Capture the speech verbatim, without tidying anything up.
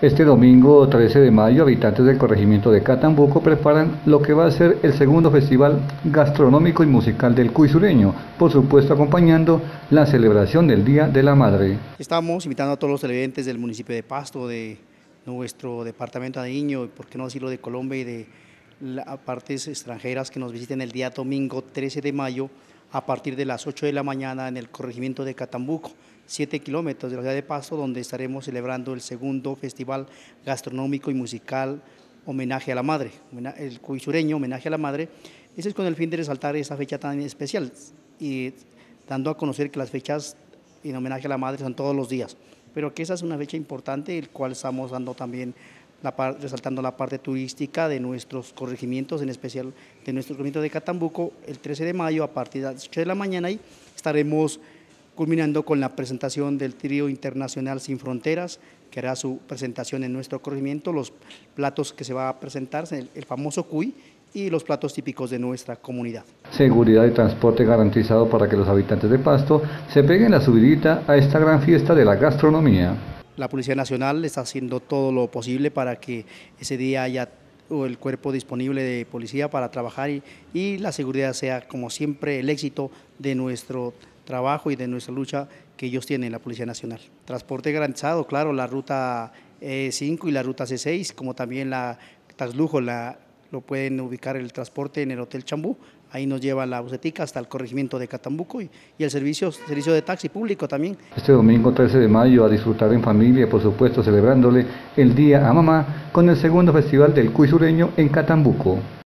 Este domingo trece de mayo, habitantes del corregimiento de Catambuco preparan lo que va a ser el segundo festival gastronómico y musical del Cuy Sureño, por supuesto acompañando la celebración del Día de la Madre. Estamos invitando a todos los televidentes del municipio de Pasto, de nuestro departamento andino, y por qué no decirlo de Colombia y de las partes extranjeras, que nos visiten el día domingo trece de mayo a partir de las ocho de la mañana en el corregimiento de Catambuco, siete kilómetros de la ciudad de Pasto, donde estaremos celebrando el segundo festival gastronómico y musical homenaje a la madre, el Cuy Sureño, homenaje a la madre. Ese es con el fin de resaltar esta fecha tan especial y dando a conocer que las fechas en homenaje a la madre son todos los días, pero que esa es una fecha importante, el cual estamos dando también, la par, resaltando la parte turística de nuestros corregimientos, en especial de nuestro corregimiento de Catambuco. El trece de mayo a partir de las ocho de la mañana y estaremos culminando con la presentación del trío internacional Sin Fronteras, que hará su presentación en nuestro corregimiento, los platos que se va a presentar, el, el famoso cuy y los platos típicos de nuestra comunidad. Seguridad y transporte garantizado para que los habitantes de Pasto se peguen la subidita a esta gran fiesta de la gastronomía. La Policía Nacional está haciendo todo lo posible para que ese día haya el cuerpo disponible de policía para trabajar y, y la seguridad sea, como siempre, el éxito de nuestro trabajo y de nuestra lucha que ellos tienen, la Policía Nacional. Transporte garantizado, claro, la ruta E cinco y la ruta C seis, como también la Taxlujo, la, lo pueden ubicar el transporte en el Hotel Chambú, ahí nos lleva la busetica hasta el corregimiento de Catambuco y, y el servicio, servicio de taxi público también. Este domingo trece de mayo a disfrutar en familia, por supuesto celebrándole el Día a Mamá con el segundo festival del Cuy Sureño en Catambuco.